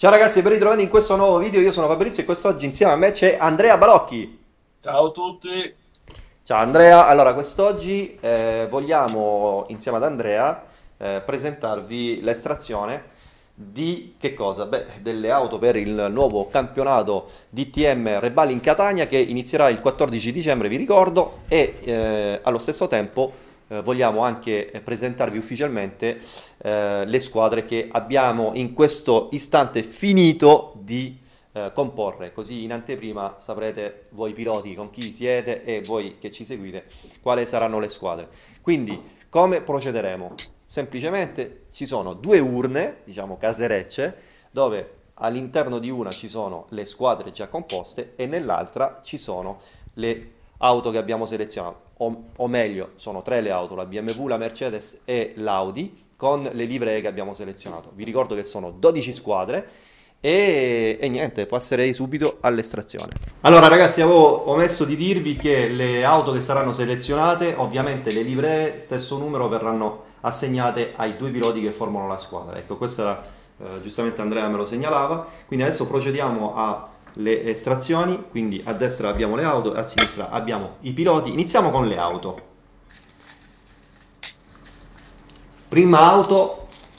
Ciao ragazzi, ben ritrovati in questo nuovo video. Io sono Fabrizio e quest'oggi insieme a me c'è Andrea Balocchi. Ciao a tutti. Ciao Andrea, allora quest'oggi vogliamo insieme ad Andrea presentarvi l'estrazione di che cosa? Beh, delle auto per il nuovo campionato DTM Rebali in Catania che inizierà il 14 dicembre, vi ricordo, e allo stesso tempo vogliamo anche presentarvi ufficialmente le squadre che abbiamo in questo istante finito di comporre, così in anteprima saprete voi piloti con chi siete e voi che ci seguite quali saranno le squadre. Quindi, come procederemo? Semplicemente ci sono due urne, diciamo caserecce, dove all'interno di una ci sono le squadre già composte e nell'altra ci sono le auto che abbiamo selezionato, o meglio, sono tre le auto, la BMW, la Mercedes e l'Audi, con le livree che abbiamo selezionato. Vi ricordo che sono 12 squadre e niente, passerei subito all'estrazione. Allora ragazzi, avevo omesso di dirvi che le auto che saranno selezionate, ovviamente le livree, stesso numero, verranno assegnate ai due piloti che formano la squadra. Ecco, questo era, giustamente Andrea me lo segnalava. Quindi adesso procediamo alle estrazioni, quindi a destra abbiamo le auto, a sinistra abbiamo i piloti. Iniziamo con le auto. Prima auto,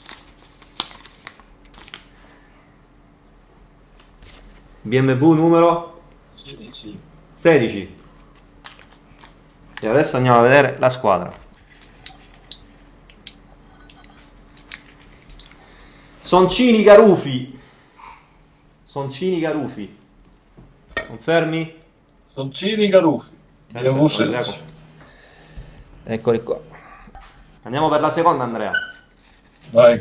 BMW numero 16. 16. E adesso andiamo a vedere la squadra. Soncini Carufi. Soncini Carufi. Confermi? Soncini Garuffi. BMW Perfetto, Andrea. 16. Eccoli qua. Andiamo per la seconda, Andrea. Vai.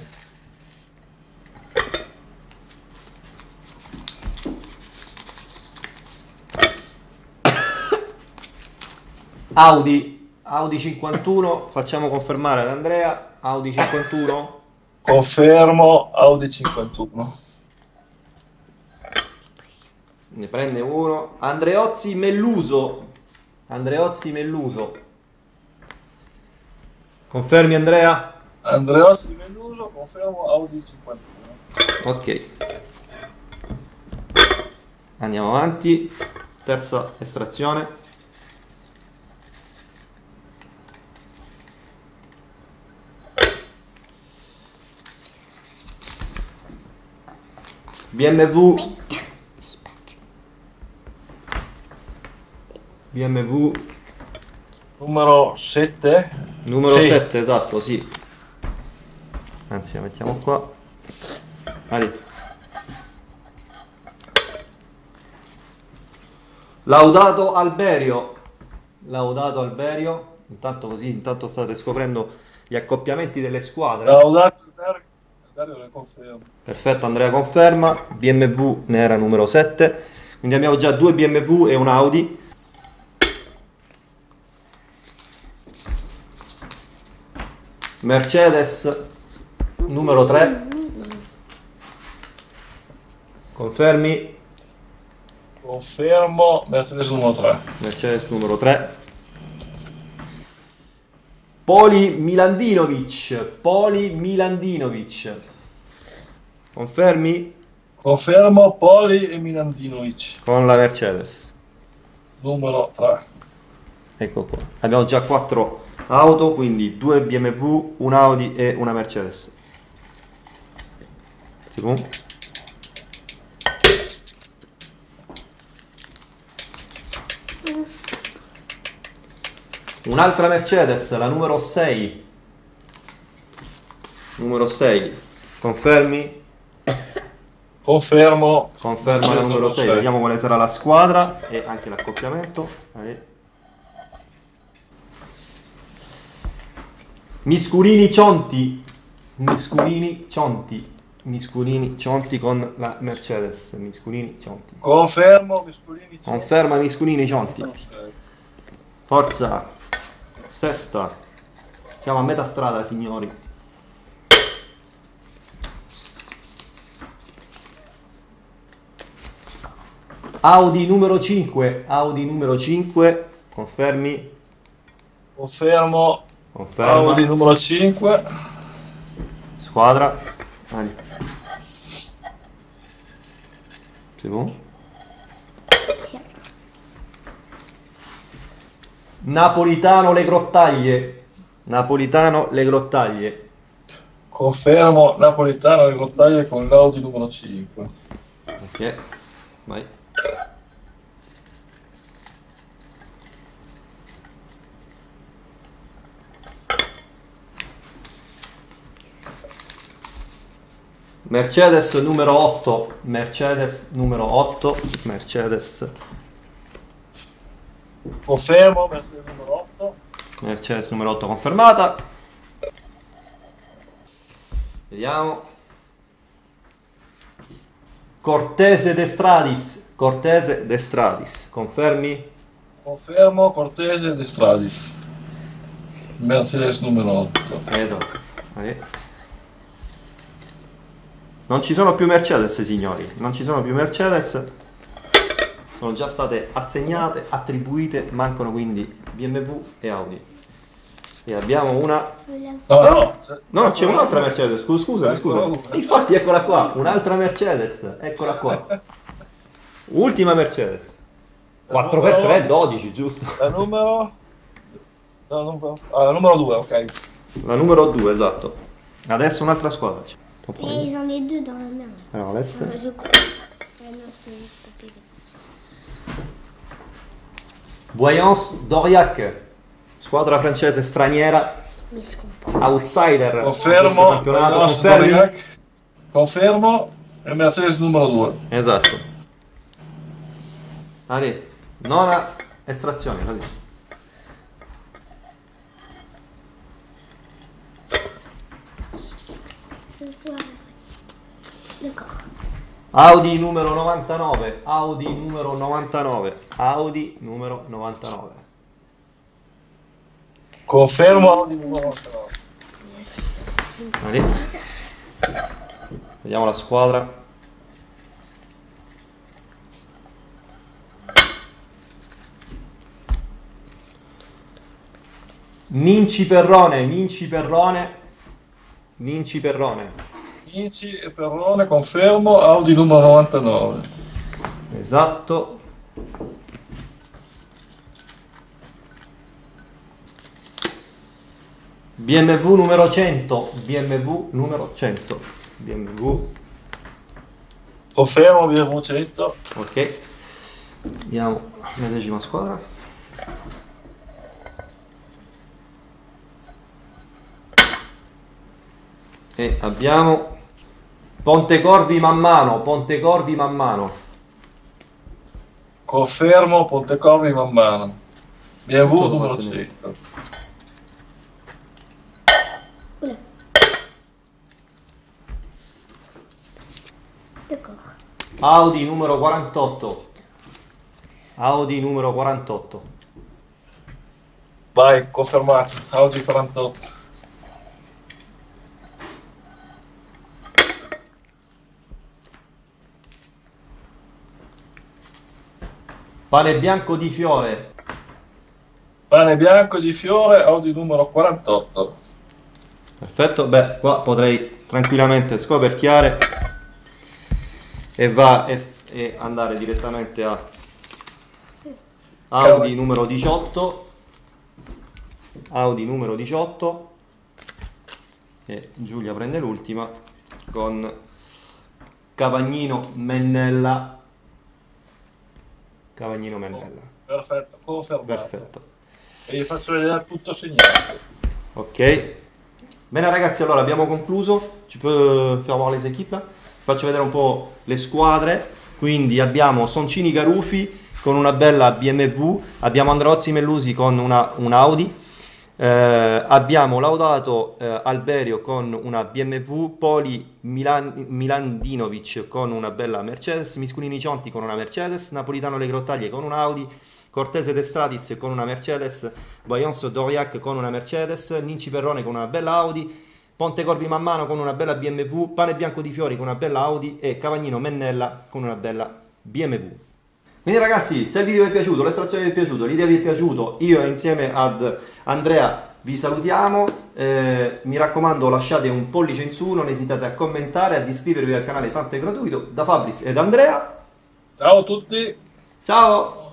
Audi 51. Facciamo confermare ad Andrea. Audi 51. Confermo Audi 51. Ne prende uno. Andreozzi Melluso. Andreozzi Melluso. Confermi, Andrea? Andreossi Melluso, confermo Audi 51. Ok. Andiamo avanti. Terza estrazione. BMW Numero 7. numero Sì. 7, esatto, sì. Anzi, la mettiamo qua. Ali. Laudato Alberio. Laudato Alberio. Intanto così, intanto state scoprendo gli accoppiamenti delle squadre. Laudato Dario le confermo. Perfetto, Andrea conferma. BMW ne era numero 7. Quindi abbiamo già due BMW e un Audi. Mercedes numero 3. Confermi? Confermo Mercedes numero 3. Mercedes numero 3. Poli Milandinovic. Poli Milandinovic. Confermi? Confermo Poli e Milandinovic. Con la Mercedes. Numero 3. Ecco qua. Abbiamo già 4 auto, quindi 2 BMW, un Audi e una Mercedes. Un'altra Mercedes, la numero 6. Numero 6. Confermi? Confermo Conferma la Mercedes numero 6. 6. Vediamo quale sarà la squadra e anche l'accoppiamento. Miscurini Cionti. Miscurini Cionti. Miscurini Cionti con la Mercedes. Miscurini Cionti. Confermo Miscolini. Conferma Miscurini Cionti. Numero 6. Forza. Sesta. Siamo a metà strada, signori. Audi numero 5. Audi numero 5. Confermi? Confermo Conferma. Audi numero 5. Squadra. Vai. C'est bon? Sì. Napolitano le grottaglie. Napolitano le grottaglie. Confermo napoletano le grottaglie con l'Audi numero 5. Ok, vai. Mercedes numero 8, Mercedes numero 8, Mercedes, Confermo Mercedes numero 8. Mercedes numero 8 confermata. Vediamo. Cortese de Stradis, Cortese de Stradis, confermi? Confermo Cortese de Stradis. Mercedes numero 8. Esatto. Vai. Non ci sono più Mercedes, signori, non ci sono più Mercedes, sono già state assegnate, attribuite, mancano quindi BMW e Audi. E abbiamo una... No, No, c'è un'altra Mercedes, scusa. Infatti eccola qua, un'altra Mercedes, eccola qua. Ultima Mercedes. 4x3, 12, giusto? La numero... la numero 2, ok. La numero 2, esatto. Adesso un'altra squadra. Et j'en ai deux dans la main. Alors laisse. Je crois. Ah non, c'est le papier. Voyance d'Aurillac, squadra francese straniera, Mais je comprends. outsider in questo Confermo campionato. Voyance Confermi? d'Aurillac. Confermo e Mercedes numero 2. Esatto. Allora, nona estrazione, così. D'accord. Audi numero 99, Audi numero 99, Audi numero 99. Confermo Audi numero 99. Allora. Vediamo la squadra. Ninci Perrone, Ninci Perrone, Ninci Perrone. Vinci e Perrone, confermo Audi numero 99. Esatto. BMW numero 100, BMW numero 100, BMW, Confermo BMW 100. ok. Vediamo la decima squadra. E abbiamo Pontecorvi man mano, Pontecorvi man mano. Confermo Pontecorvi man mano. BMW Tutto numero fatto bene. 100. Oula. D'accord. Audi numero 48, Audi numero 48. Vai, confermato. Audi 48. Pane bianco di fiore, Pane bianco di fiore, Audi numero 48. perfetto. Beh, qua potrei tranquillamente scoperchiare e andare direttamente a Audi numero 18, Audi numero 18, e Giulia prende l'ultima con Cavagnino Mennella, Cavagnino Mennella. Perfetto, confermato. Perfetto. E vi faccio vedere tutto segnato. Ok, bene ragazzi, allora abbiamo concluso. Ci può faire les équipes? Faccio vedere un po' le squadre. Quindi abbiamo Soncini Garufi con una bella BMW, abbiamo Andreozzi Mellusi con un Audi, abbiamo Laudato Alberio con una BMW, Poli Milandinovic con una bella Mercedes, Misculini Cionti con una Mercedes, Napolitano Le Grottaglie con un Audi, Cortese De Stratis con una Mercedes, Voyance d'Aurillac con una Mercedes, Ninci Perrone con una bella Audi, Pontecorvi man mano con una bella BMW, Pane Bianco di Fiori con una bella Audi e Cavagnino Mennella con una bella BMW. Quindi ragazzi, se il video vi è piaciuto, l'estrazione vi è piaciuto, l'idea vi è piaciuto, io insieme ad Andrea vi salutiamo, mi raccomando lasciate un pollice in su, non esitate a commentare, ad iscrivervi al canale, tanto è gratuito. Da Fabris ed Andrea, Ciao a tutti. Ciao!